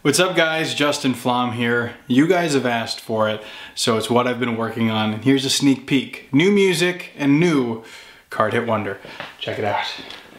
What's up guys, Justin Flom here. You guys have asked for it, so it's what I've been working on. And here's a sneak peek. New music and new Card Hit Wonder. Check it out.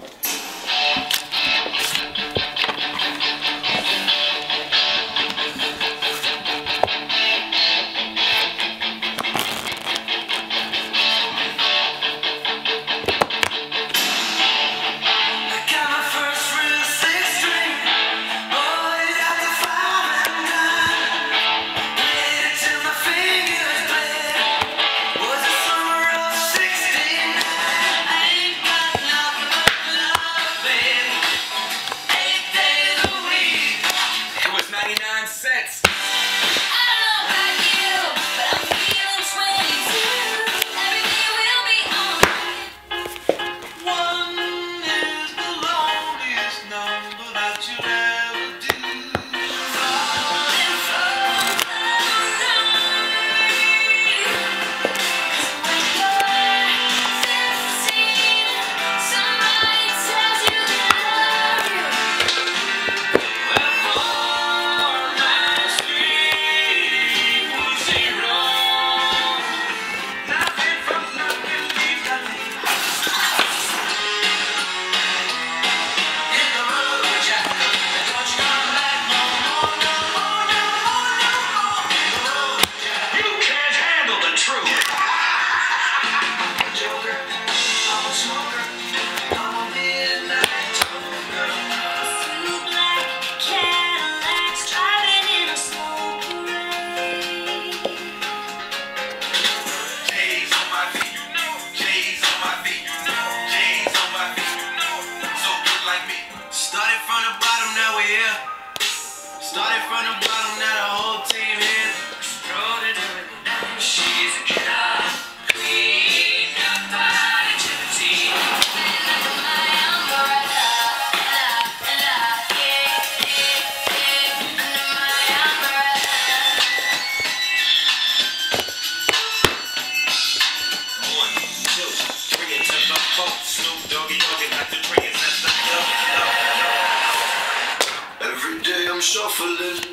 Started from the bottom, now the whole team here. Extraordinary. She's a killer queen, got body to the team. Under my umbrella, under my umbrella. 1, 2, 3, it's up, Snoop Doggy Doggy, got the triggers, that's the every day I'm shuffling.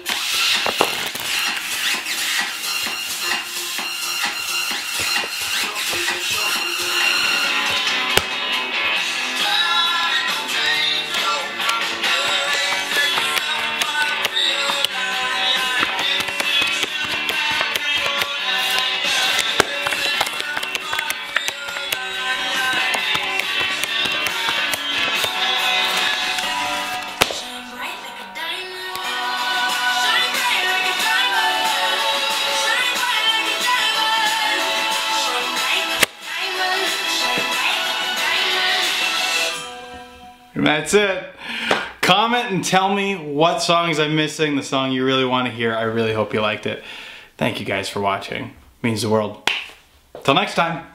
And that's it. Comment and tell me what songs I'm missing, the song you really want to hear. I really hope you liked it. Thank you guys for watching. It means the world. Till next time.